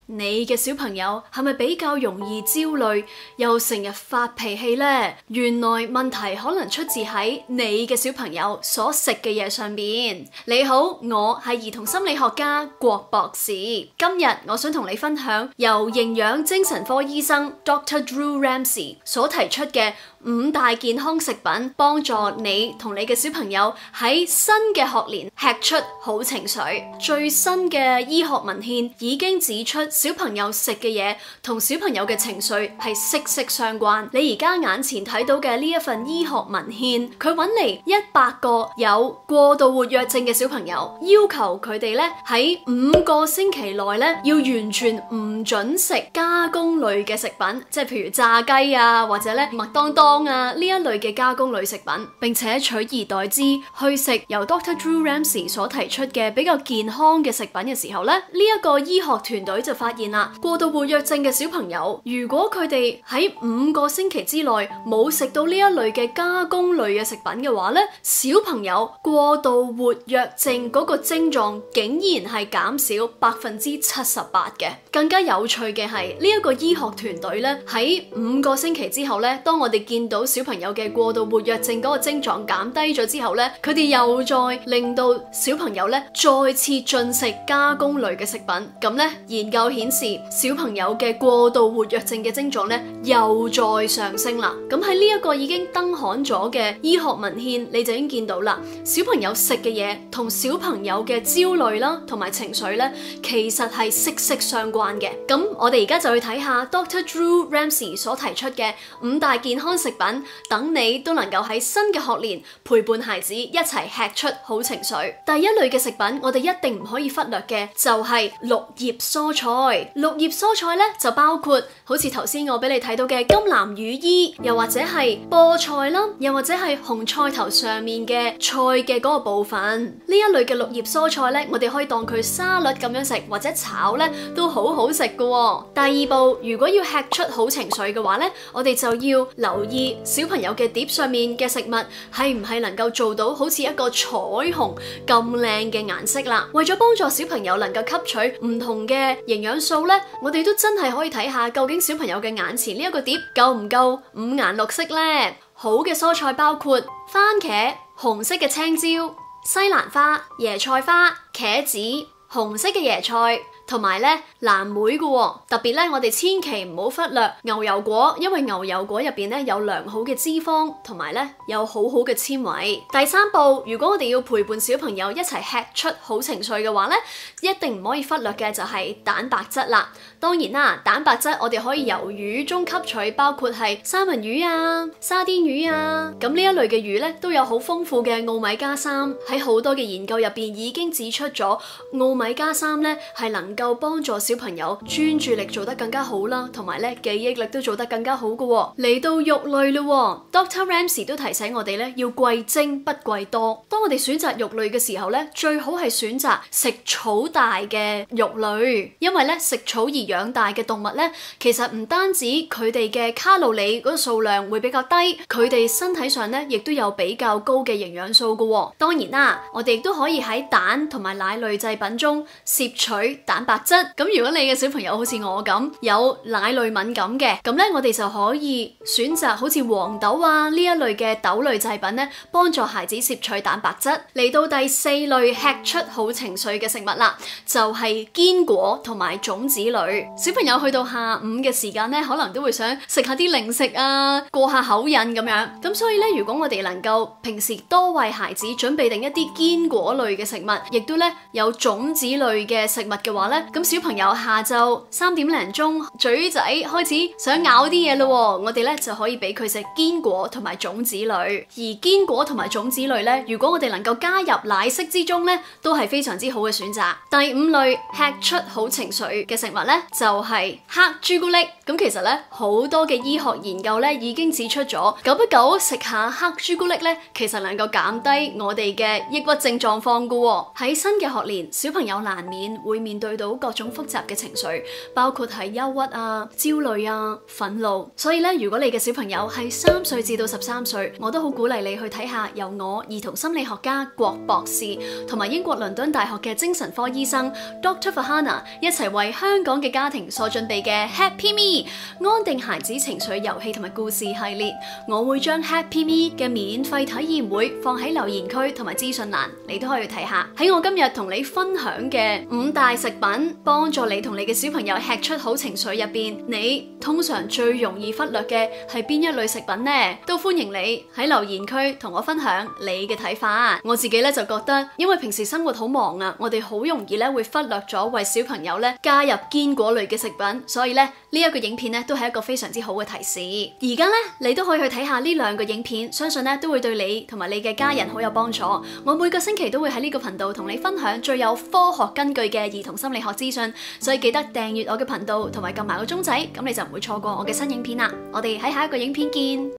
你嘅小朋友係咪比較容易焦慮，又成日發脾氣呢？原來問題可能出自喺你嘅小朋友所食嘅嘢上邊。你好，我係兒童心理學家郭博士。今日我想同你分享由營養精神科醫生 Dr. Drew Ramsey 所提出嘅5大健康食品，幫助你同你嘅小朋友喺新嘅學年吃出好情緒。最新嘅醫學文獻已經指出，小朋友食嘅嘢同小朋友嘅情緒係息息相關。你而家眼前睇到嘅呢一份醫學文獻，佢揾嚟100個有過度活躍症嘅小朋友，要求佢哋咧喺5個星期內咧要完全唔准食加工類嘅食品，即係譬如炸雞啊，或者咧麥當當啊呢一類嘅加工類食品，並且取而代之去食由 Dr. Drew Ramsey 所提出嘅比較健康嘅食品嘅時候咧，呢一個醫學團隊就發現啦，過度活躍症嘅小朋友，如果佢哋喺5個星期之內冇食到呢一類嘅加工類嘅食品嘅話咧，小朋友過度活躍症嗰個症狀竟然係減少78%嘅。更加有趣嘅係呢一個醫學團隊咧喺5個星期之後咧，當我哋見到小朋友嘅過度活躍症嗰個症狀減低咗之後咧，佢哋又再令到小朋友咧再次進食加工類嘅食品，咁咧研究顯示小朋友嘅過度活躍症嘅症狀咧又再上升啦。咁喺呢一個已經登刊咗嘅醫學文獻，你就已經見到啦，小朋友食嘅嘢同小朋友嘅焦慮啦同埋情緒咧，其實係息息相關嘅。咁我哋而家就去睇下 Dr. Drew Ramsey 所提出嘅5大健康食品，等你都能夠喺新嘅學年陪伴孩子一齊吃出好情緒。第一類嘅食品，我哋一定唔可以忽略嘅就係綠葉蔬菜。綠葉蔬菜咧就包括好似頭先我俾你睇到嘅甘藍羽衣，又或者係菠菜啦，又或者係紅菜頭上面嘅菜嘅嗰個部分。呢一類嘅綠葉蔬菜咧，我哋可以當佢沙律咁樣食，或者炒咧都好好食㗎喎。第二步，如果要吃出好情緒嘅話咧，我哋就要留意小朋友嘅碟上面嘅食物係唔係能夠做到好似一個彩虹咁靚嘅顏色啦。為咗幫助小朋友能夠吸取唔同嘅營養素咧，我哋都真係可以睇下究竟小朋友嘅眼前呢一個碟夠唔夠五顏六色呢？好嘅蔬菜包括番茄、紅色嘅青椒、西蘭花、椰菜花、茄子、紅色嘅椰菜同埋咧藍莓嘅喎。特別咧我哋千祈唔好忽略牛油果，因為牛油果入邊咧有良好嘅脂肪，同埋咧有好好嘅纖維。第三步，如果我哋要陪伴小朋友一齊吃出好情緒嘅話咧，一定唔可以忽略嘅就係蛋白質啦。當然啦，蛋白質我哋可以由魚中吸取，包括係三文魚啊、沙甸魚啊，咁呢一類嘅魚咧都有好豐富嘅奧米加3。喺好多嘅研究入邊已經指出咗奧米加3咧係能夠幫助小朋友專注力做得更加好啦，同埋咧記憶力都做得更加好嘅喎。嚟到肉類咯，Dr. Ramsey 都提醒我哋咧要貴精不貴多。當我哋選擇肉類嘅時候咧，最好係選擇食草大嘅肉類，因為咧食草而養大嘅動物咧，其實唔單止佢哋嘅卡路里嗰個數量會比較低，佢哋身體上咧亦都有比較高嘅營養素嘅喎。當然啦，我哋亦都可以喺蛋同埋奶類製品中攝取蛋白質。咁如果你嘅小朋友好似我咁有奶類敏感嘅，咁咧我哋就可以選擇好似黃豆啊呢一類嘅豆類製品咧，幫助孩子攝取蛋白質。嚟到第4類吃出好情緒嘅食物啦，就係堅果同埋種子類。小朋友去到下午嘅時間咧，可能都會想食下啲零食啊，過下口癮咁樣。咁所以咧，如果我哋能夠平時多為孩子準備定一啲堅果類嘅食物，亦都咧有種子類嘅食物嘅話咧，咁小朋友下晝3點零鐘嘴仔開始想咬啲嘢咯，我哋咧就可以俾佢食堅果同埋種子類。而堅果同埋種子類咧，如果我哋能夠加入奶昔之中咧，都係非常之好嘅選擇。第5類吃出好情緒嘅食物咧，就係黑朱古力。咁其實咧好多嘅醫學研究咧已經指出咗，久不久食下黑朱古力咧，其實能夠減低我哋嘅抑鬱症狀況噶喎。喺新嘅學年，小朋友難免會面對到各種複雜嘅情緒，包括係憂鬱啊、焦慮啊、憤怒。所以咧，如果你嘅小朋友係3歲至到13歲，我都好鼓勵你去睇下由我兒童心理學家郭博士同埋英國倫敦大學嘅精神科醫生 Dr. Farhana 一齊為香港嘅家庭所準備嘅 Happy Me 安定孩子情緒遊戲同埋故事系列。我會將 Happy Me 嘅免費體驗會放喺留言區同埋資訊欄，你都可以去睇下。喺我今日同你分享嘅5大食品，幫助你同你嘅小朋友吃出好情緒入邊，你通常最容易忽略嘅係邊一類食品呢？都歡迎你喺留言區同我分享你嘅睇法。我自己咧就覺得，因為平時生活好忙啊，我哋好容易咧會忽略咗為小朋友咧加入堅果類嘅食品，所以咧呢一個影片咧都係一個非常之好嘅提示。而家咧你都可以去睇下呢2個影片，相信咧都會對你同埋你嘅家人好有幫助。我每個星期都會喺呢個頻道同你分享最有科學根據嘅兒童心理學資訊，所以記得訂閱我嘅頻道同埋撳埋個鐘仔，咁你就唔會錯過我嘅新影片啦。我哋喺下一個影片見。